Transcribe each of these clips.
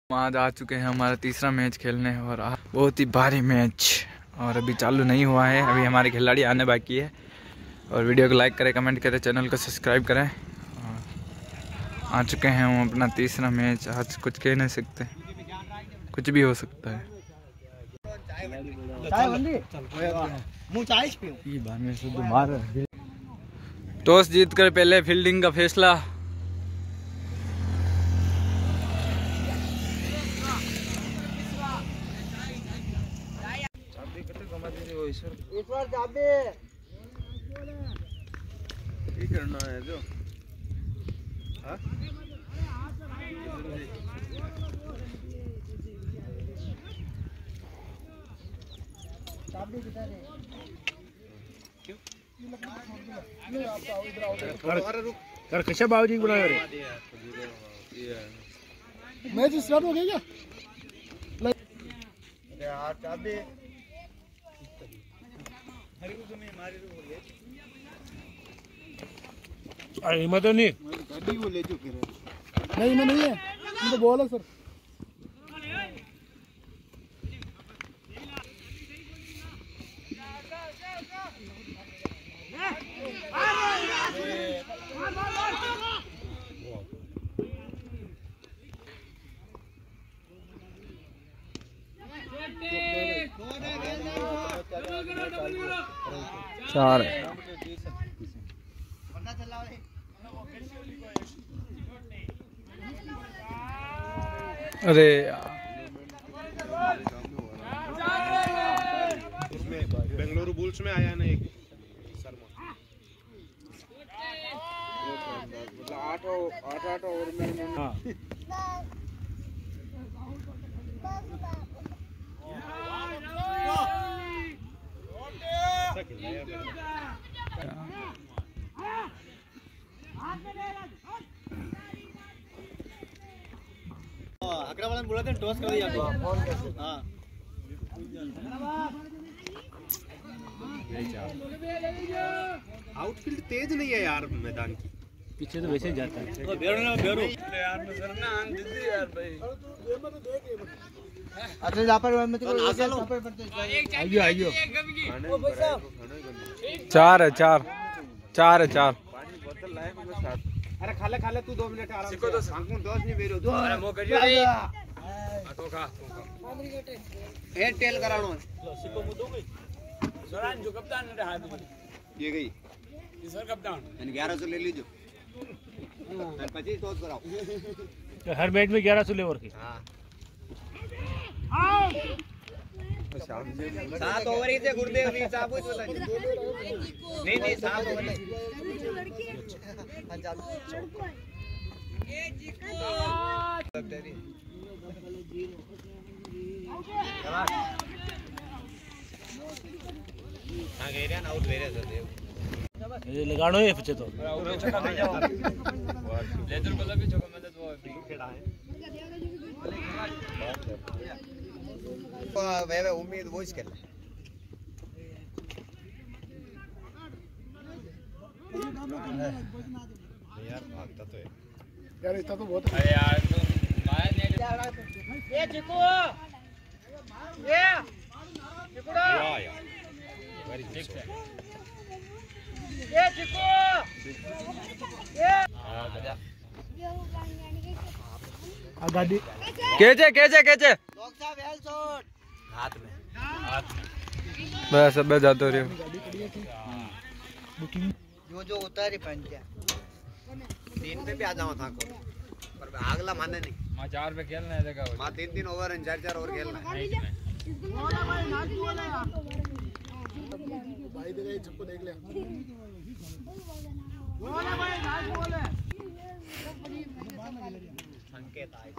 आज आ चुके हैं हमारा तीसरा मैच खेलने और बहुत ही भारी मैच और अभी चालू नहीं हुआ है। अभी हमारे खिलाड़ी आने बाकी है। और वीडियो को लाइक करें, कमेंट करें, चैनल को सब्सक्राइब करें। आ चुके हैं हम अपना तीसरा मैच। आज कुछ कह नहीं सकते, कुछ भी हो सकता है। टॉस जीतकर पहले फील्डिंग का फैसला। करना है जो कर कशा बाबूजी बना रहे मैच स्टार्ट हो गया क्या यार चाबी हरी को तुम्हें मारे अरे मैं तो नहीं गाड़ी वो ले चुके नहीं मैं नहीं है, मैं तो बोला सर। चार अरे उसमें बेंगलुरु बुल्स में आया ना एक शर्मा, मतलब 8 ओवर में। हाँ अग्रवाल बोला था टॉस कर दिया। हाँ आउटफील्ड तेज नहीं है यार मैदान की, पीछे तो वैसे ही जाता है। तो बेरो यार नजर ना आन दीदी यार भाई। अच्छा यहां पर मत आइयो आइयो चार है, चार पानी बोतल लाए को साथ। अरे खाले तू 2 मिनट आराम से तो सांगू 10 नहीं बेरो दो। अरे मो करियो रे तो खा हेड टेल कराणो लो सिको मु दो गई सरान जो कप्तान ने हाथ में ये गई ये सर कप्तान मैंने 1100 ले लीजो फिर 25 टॉस कराओ तो हर मैच में 1100 ले और की। हां 7 ओवर ही थे गुरुदेव नहीं साहब कुछ पता नहीं 7 ओवर ये जिको हां गए रे आउट वेरे सर ये लगाणो है पीछे तो चौका में जाओ लेदर बोला भी चौका में तो फ्री खेड़ा है। वे उम्मीद वॉइस कर यार भागता तो है यार, इतना तो बहुत है यार। ये चिकू ये चिकूड़ा यार वेरी गुड ये चिकू ये आ गाड़ी केचे डॉग साहब वेल शॉट हाथ में बस अब जाते रहो। बुकिंग जो उतारी पंजा 3 पे भी आ जाओ था को पर अगला माने नहीं। मां 4 पे खेलना है देखा मां 3 ओवर एंड 4 ओवर खेलना है। भाई देखा ये छक्को देख ले बोले भाई नाइस बोले संकेत आए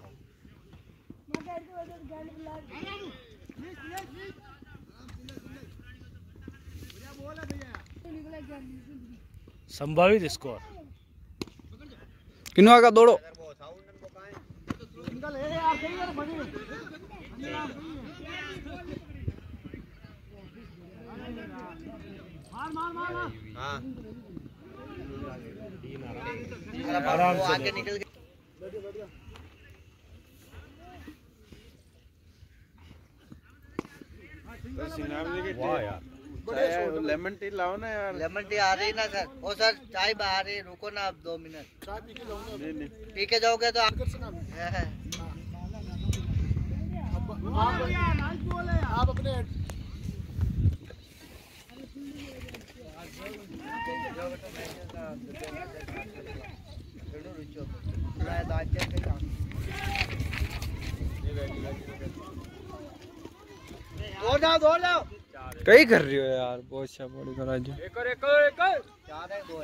संभावित स्कोर किन्नू का दौड़ो आराम से निकल वाह यार, लेमन टी लाओ ना यार। लेमन टी आ रही ना सर। ओ सर चाय बाहर है, रुको ना आप 2 मिनट। चाय पी के जाऊंगा। नहीं पी के जाओगे तो आप अपने दौड़ जाओ। कई कर रही हो यार, बहुत अच्छा बॉडी करा जो। एक 4 है 2 है।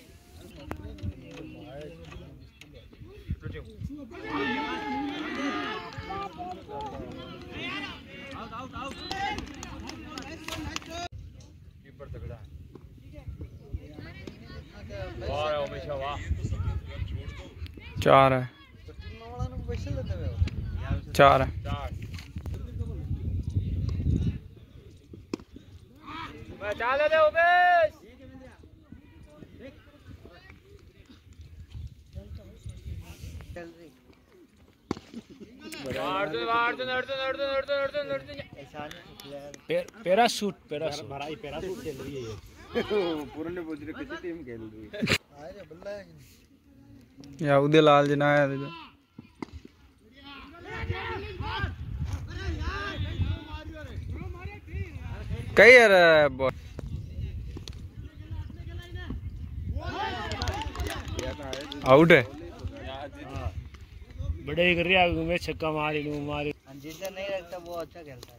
चार है, 4 है। चल दे उमेश। पैराशूट चल रही है ये। पूरे पूछ रहे किसी टीम खेल रही है। या उदय लाल जी ना आया था। कई यार आउट है। बड़े ही कर रही है, मैं छक्का मारी जिसे नहीं रखता वो अच्छा खेलता है।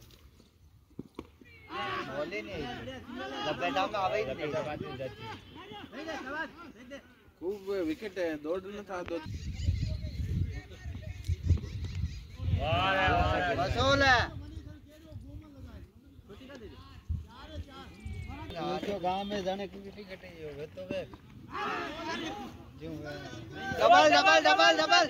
बॉल ही नहीं लपेटा में आवे ही नहीं। खूब विकेट है, दौड़ना था दो। बसोल है तो गांव में जाने की टिकट ही होवे तो वे डबल डबल डबल डबल।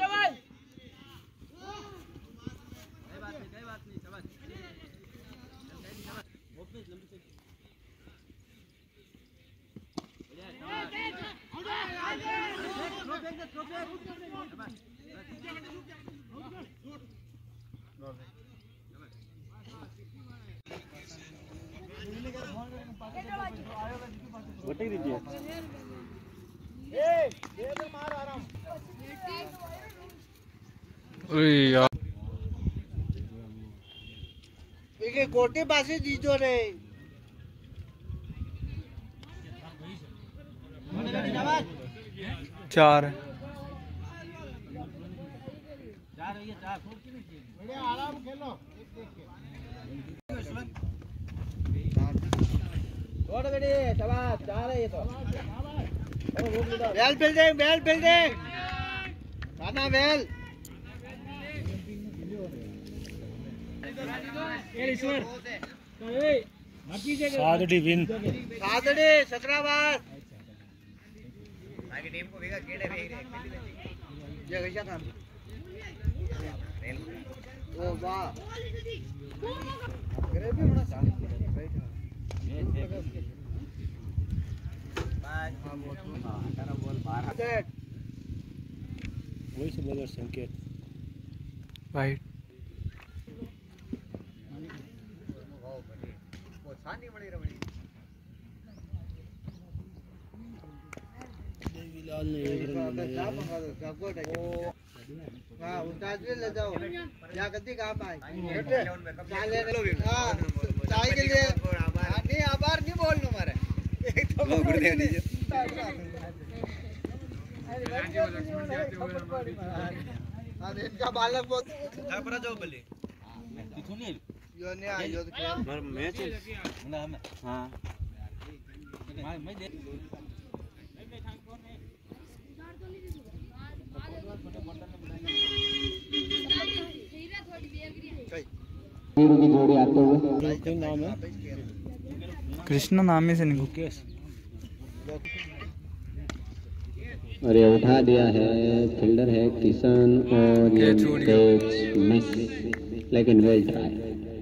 कोटे पासे जीतो रे। 4 है। आराम खेलो। वेल बिल्डिंग खाना वेल। सादड़ी विन, सादड़ी सकराबाद आगे टीम को वेगा केड़े वेग ये कैसा काम ओ वाह करे भी बड़ा साल वही से बदर संकेत वाइट। देवीलाल ने एक रन बनाया। हां उतार ले जाओ या गद्दी कहां पाए चाले हां चाय के लिए नहीं आभार नहीं बोलनो मारे एकदम गुरुदेव जी हां इनका बालक बहुत पर जाओ भले किथु नहीं यो ने आयो तो मार मैच हां मैं दे नाम है कृष्णा नाम ही से नहीं। और ये उठा दिया है, फील्डर है किशन और ये कैच मिस, लेकिन वेल ट्राई।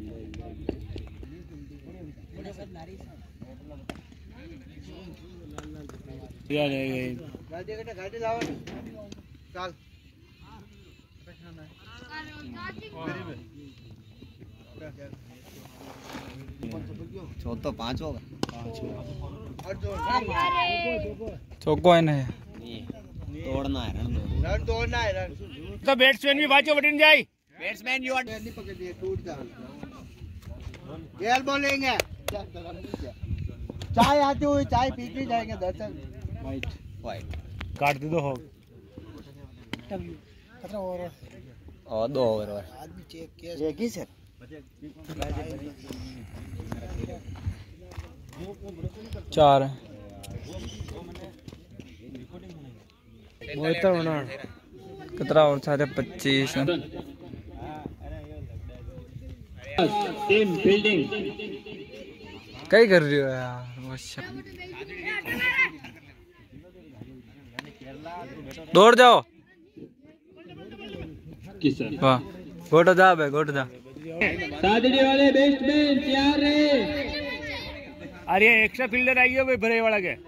गाड़ी लाओ चल तो 5 होगा। चौको है नहीं तोड़ना है रन तोड़ना है रन। तो बैट्समैन भी बाजू बटन जाए। बैट्समैन यू नहीं पकड़िए टूट जाए। गेल बॉलिंग है। चाय आती हुई चाय पीती जाएंगे दर्शन। वाइट काट दे दो हो। और 2 ओवर और आदमी चेक किया एक ही सर। 4 है। कितना और सारे 25 टीम फील्डिंग कई कर रही हो यार। दौड़ जाओ। किसान वाह गोटा जा बे गोटा जा। सादड़ी वाले बैट्समैन तैयार रहे। अरे एक्स्ट्रा फील्डर आई है भाई भरे वाला के।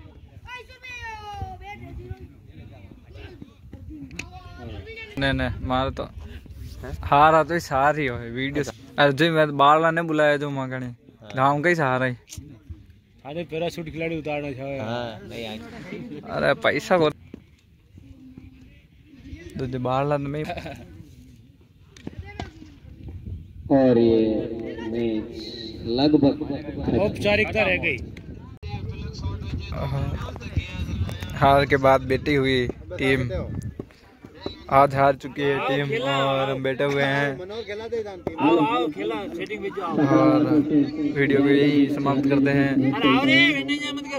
नहीं मारा तो हारा तो सार ही हो वीडियो। अरे जो मैं बाला ने बुलाया जो मगने गांव का ही सहारा ही। अरे पैराशूट खिलाड़ी उतारना चाहिए। हां नहीं आई। अरे पैसा को तो जो बाला में और ये मैच लगभग औपचारिकता रह गई। हार के बाद बैठी हुई टीम आज हार चुकी है टीम और हम बैठे हुए हैं और वीडियो को यही समाप्त करते हैं।